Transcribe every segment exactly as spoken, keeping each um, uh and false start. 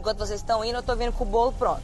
Enquanto vocês estão indo, eu tô vindo com o bolo pronto.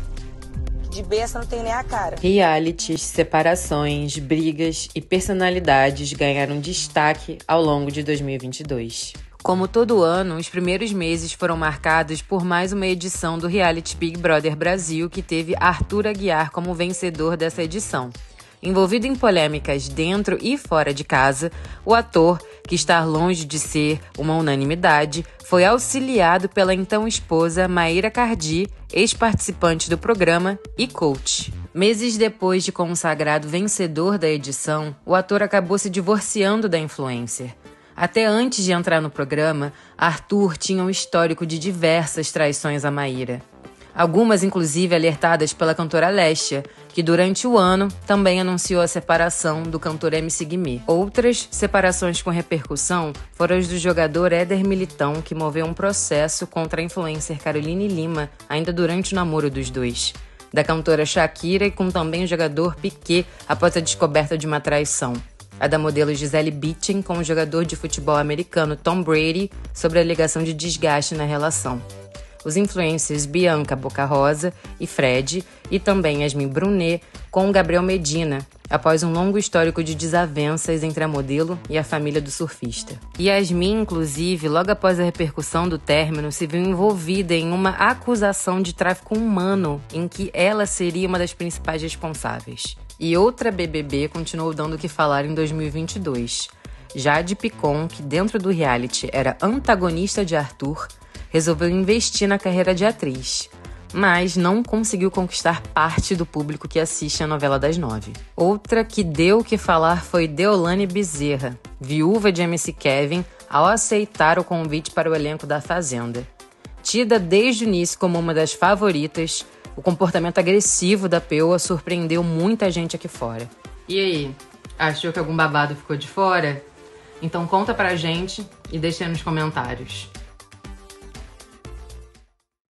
De besta não tenho nem a cara. Realities, separações, brigas e personalidades ganharam destaque ao longo de dois mil e vinte e dois. Como todo ano, os primeiros meses foram marcados por mais uma edição do reality Big Brother Brasil, que teve Arthur Aguiar como vencedor dessa edição. Envolvido em polêmicas dentro e fora de casa, o ator, que está longe de ser uma unanimidade, foi auxiliado pela então esposa Maíra Cardi, ex-participante do programa e coach. Meses depois de consagrado vencedor da edição, o ator acabou se divorciando da influencer. Até antes de entrar no programa, Arthur tinha um histórico de diversas traições a Maíra. Algumas, inclusive, alertadas pela cantora Lesha, que durante o ano também anunciou a separação do cantor M C Guimê. Outras separações com repercussão foram as do jogador Éder Militão, que moveu um processo contra a influencer Caroline Lima, ainda durante o namoro dos dois. Da cantora Shakira e com também o jogador Piquet, após a descoberta de uma traição. A da modelo Gisele Bündchen com o jogador de futebol americano Tom Brady sobre a alegação de desgaste na relação. Os influencers Bianca Boca Rosa e Fred, e também Yasmin Brunet com Gabriel Medina, após um longo histórico de desavenças entre a modelo e a família do surfista. Yasmin, inclusive, logo após a repercussão do término, se viu envolvida em uma acusação de tráfico humano, em que ela seria uma das principais responsáveis. E outra B B B continuou dando o que falar em dois mil e vinte e dois. Jade Picon, que dentro do reality era antagonista de Arthur, resolveu investir na carreira de atriz, mas não conseguiu conquistar parte do público que assiste a novela das nove. Outra que deu o que falar foi Deolane Bezerra, viúva de M C Kevin, ao aceitar o convite para o elenco da Fazenda. Tida desde o início como uma das favoritas, o comportamento agressivo da Peoa surpreendeu muita gente aqui fora. E aí, achou que algum babado ficou de fora? Então conta pra gente e deixa aí nos comentários.